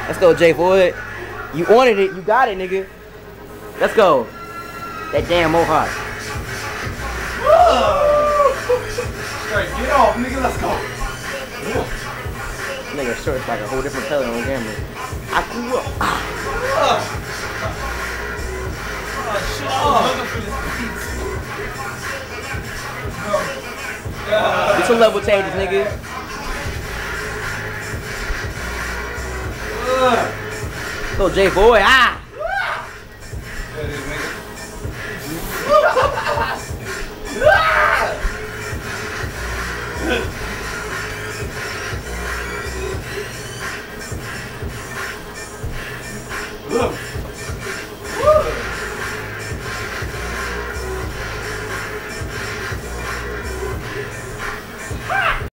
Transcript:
Let's go, J Floyd. You wanted it. You got it, nigga. Let's go. That damn mohawk. Straight, get off, nigga. Let's go. Nigga, short's like a whole different color on camera. I grew up. Get some level changes, nigga. Go, J Boy. Ah!